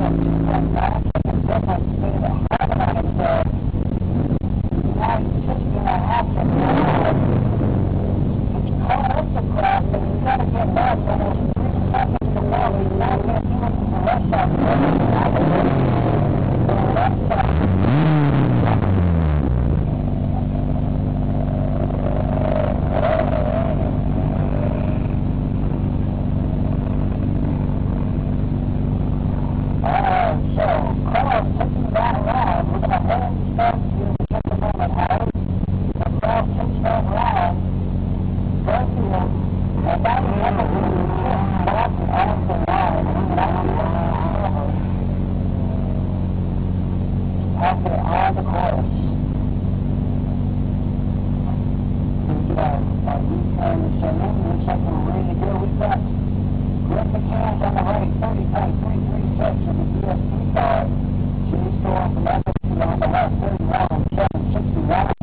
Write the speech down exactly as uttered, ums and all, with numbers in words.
After all the course, we've got our U-turn and seven. Looks like we're ready to go. We've got Greg McCance on the right, thirty-five three three six with the P S P car. Jay Storm from F S P on the left, thirty-one seven sixty-one.